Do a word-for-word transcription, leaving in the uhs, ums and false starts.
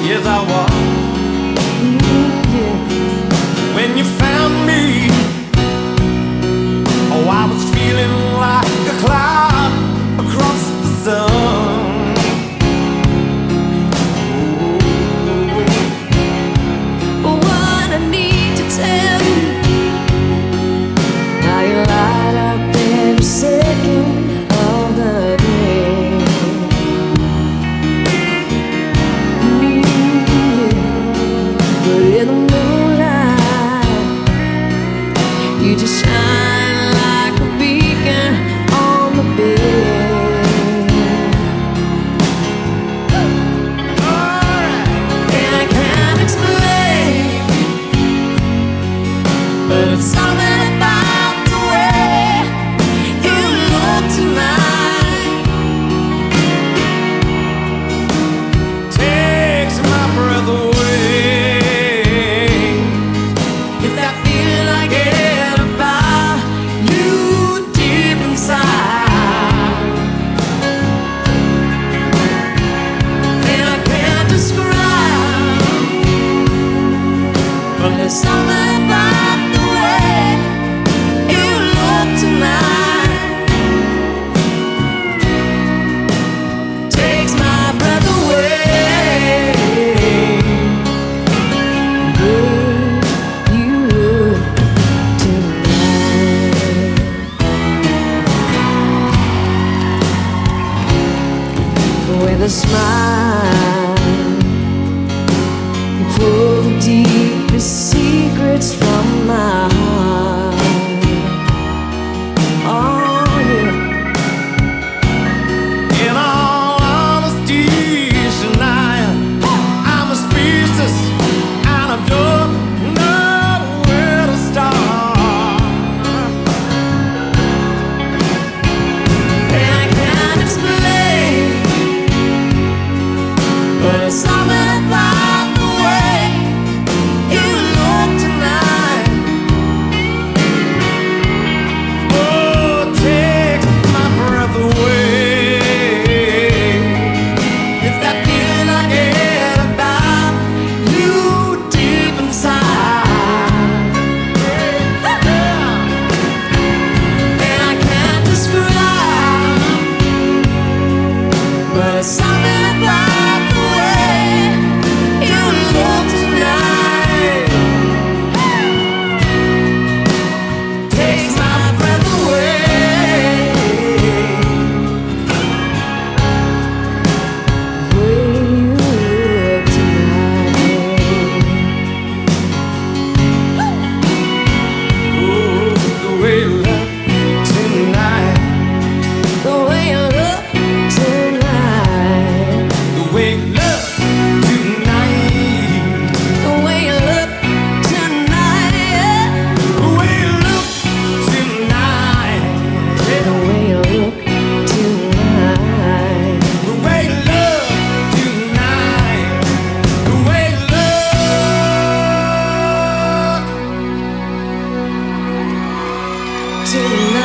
Yes, I was. Mm, yeah. When you found me, oh, I was feeling like a cloud across the sun. Oh, what I need to tell you, how you light up every second of the day. Mm, yeah. But in the moonlight, you just shine like a beacon on the bed. And I can't explain, but it's something about the way you look tonight. Takes my breath away. It's that feeling I get about you deep inside, and I can't describe, but there's something about the way you look tonight. Takes my breath away. The way you look tonight, with a smile, you pull the deepest secrets from my heart. Oh yeah. In all honesty, Shania, I'm a speechless and I don't know where to start. And I can't explain, but it's something about the way you look tonight. Oh, take my breath away. It's that feeling I get about you deep inside, and I can't describe, but it's something about the way you look tonight. Takes my breath away. The way you look tonight. Oh, the way you look tonight. The way you look tonight. The way you look tonight. The way you look tonight. Yeah. The way you look tonight. The way you look tonight. The way you look tonight. The way you look Tonight.